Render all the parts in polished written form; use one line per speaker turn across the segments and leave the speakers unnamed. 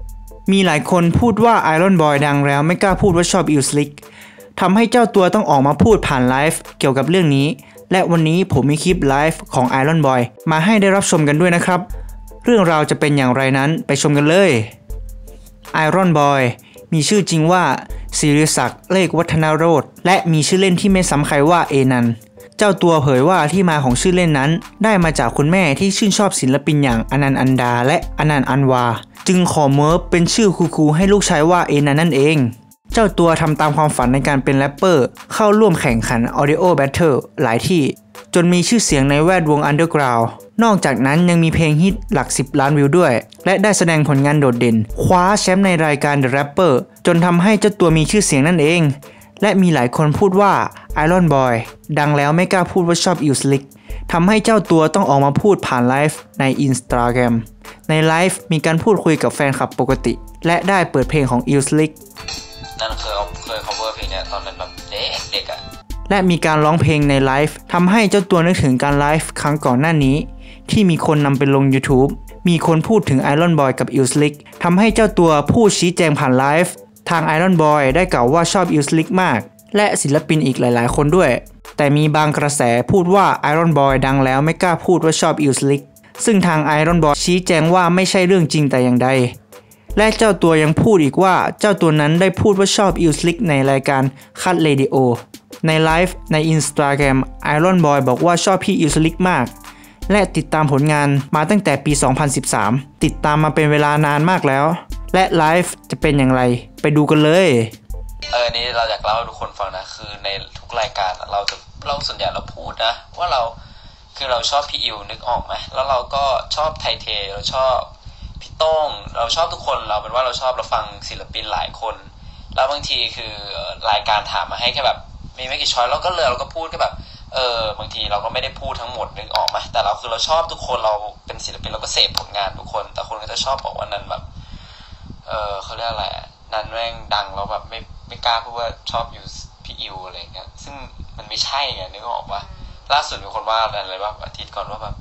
มีหลายคนพูดว่า Iron Boy ดังแล้วไม่กล้าพูดว่าชอบ Ill Slick ทำให้เจ้าตัวต้องออกมาพูดผ่านไลฟ์เกี่ยวกับเรื่องนี้และวันนี้ผมมีคลิปไลฟ์ของ Iron Boy มาให้ได้รับชมกันด้วยนะครับเรื่องราวจะเป็นอย่างไรนั้นไปชมกันเลย Iron Boy มีชื่อจริงว่าศิริศักดิ์เลขวัฒนโรจน์และมีชื่อเล่นที่ไม่ซ้ำใครว่าเอนันเจ้าตัวเผยว่าที่มาของชื่อเล่นนั้นได้มาจากคุณแม่ที่ชื่นชอบศิลปินอย่างอนันต์ อันดาและอนันต์ อันวาจึงขอเมิร์ฟเป็นชื่อคูลๆให้ลูกชายว่าเอนันนั่นเองเจ้าตัวทำตามความฝันในการเป็นแรปเปอร์เข้าร่วมแข่งขัน Audio Battle หลายที่จนมีชื่อเสียงในแวดวง Underground นอกจากนั้นยังมีเพลงฮิตหลัก10 ล้านวิวด้วยและได้แสดงผลงานโดดเด่นคว้าแชมป์ในรายการ The Rapper จนทำให้เจ้าตัวมีชื่อเสียงนั่นเองและมีหลายคนพูดว่า Iron Boy ดังแล้วไม่กล้าพูดว่าชอบ Ill Slick ทำให้เจ้าตัวต้องออกมาพูดผ่านไลฟ์ใน Instagram ในไลฟ์มีการพูดคุยกับแฟนคลับปกติและได้เปิดเพลงของ Ill Slick
นั่นเคย cover เพลงเนี่ยตอนนั้นแบบเด็กอะ
และมีการร้องเพลงในไลฟ์ทำให้เจ้าตัวนึกถึงการไลฟ์ครั้งก่อนหน้านี้ที่มีคนนำไปลง YouTube มีคนพูดถึง Iron Boy กับ Ill Slick ทำให้เจ้าตัวพูดชี้แจงผ่านไลฟ์ทาง Iron Boy ได้กล่าวว่าชอบ Ill Slick มากและศิลปินอีกหลายๆคนด้วยแต่มีบางกระแสพูดว่า Iron Boy ดังแล้วไม่กล้าพูดว่าชอบ Ill Slick ซึ่งทาง Iron Boy ชี้แจงว่าไม่ใช่เรื่องจริงแต่อย่างใดและเจ้าตัวยังพูดอีกว่าเจ้าตัวนั้นได้พูดว่าชอบ Ill Slick ในรายการ Cut Radio ในไลฟ์ใน Instagram Iron Boy บอกว่าชอบพี่ Ill Slick มากและติดตามผลงานมาตั้งแต่ปี 2013 ติดตามมาเป็นเวลานานมากแล้วและไลฟ์จะเป็นอย่างไรไปดูกันเลย
นี่เราอยากเล่าให้ทุกคนฟังนะคือในทุกรายการเราส่วนใหญ่เราพูดนะว่าเราชอบพี่อิวนึกออกไหมแล้วเราก็ชอบไทเทเราชอบพี่โต้งเราชอบทุกคนเราเป็นว่าเราชอบเราฟังศิลปินหลายคนแล้วบางทีคือรายการถามมาให้แค่แบบมีไม่กี่ช้อยเราก็พูดแค่แบบบางทีเราก็ไม่ได้พูดทั้งหมดนึกออกไหมแต่เราชอบทุกคนเราเป็นศิลปินเราก็เสพผลงานทุกคนแต่คนก็จะชอบบอกว่านั้นแบบเขาเรียกอะไรนั้นแม่งดังเราแบบไม่กล้าพูดว่าชอบอยู่พี่อิวอะไรเงี้ยซึ่งมันไม่ใช่ไงนึกออกปะล่าสุดมีคนว่าอะไรว่าอาทิตย์ก่อนว่าแบบ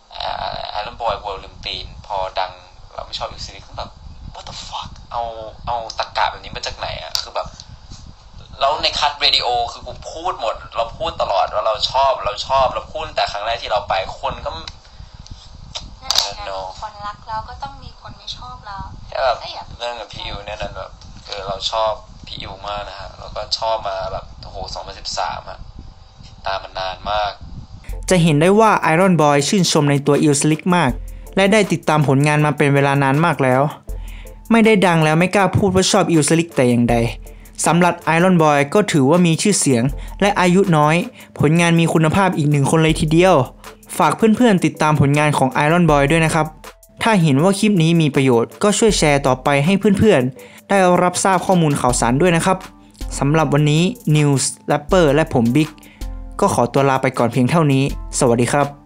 Iron Boy กลัวลืมตีนพอดังเราไม่ชอบอิวซิลิก็แบบ what the fuck เอาตรรกะแบบนี้มาจากไหนอะคือแบบแล้วในคัทเรดิโอคือกูพูดหมดเราพูดตลอดว่าเราชอบเราพูดแต่ครั้งแรกที่เราไปคนก็
คนรักเราก็ต้องมีคนไม่ชอบเรา
แค่แบบเรื่องกับพี่อิวเนี่ยนั่นแบบเราชอบพี่อิวมากนะฮะแล้วก็ชอบมาแบบโอ้โห2013อะตามมันนานมาก
จะเห็นได้ว่า Iron Boy ชื่นชมในตัว Ill Slick มากและได้ติดตามผลงานมาเป็นเวลานานมากแล้วไม่ได้ดังแล้วไม่กล้าพูดว่าชอบ Ill Slick แต่อย่างใดสำหรับ Iron Boy ก็ถือว่ามีชื่อเสียงและอายุน้อยผลงานมีคุณภาพอีกหนึ่งคนเลยทีเดียวฝากเพื่อนๆติดตามผลงานของ Iron Boy ด้วยนะครับถ้าเห็นว่าคลิปนี้มีประโยชน์ก็ช่วยแชร์ต่อไปให้เพื่อนๆได้รับทราบข้อมูลข่าวสารด้วยนะครับสำหรับวันนี้ News Rapper และผมบิ๊กก็ขอตัวลาไปก่อนเพียงเท่านี้สวัสดีครับ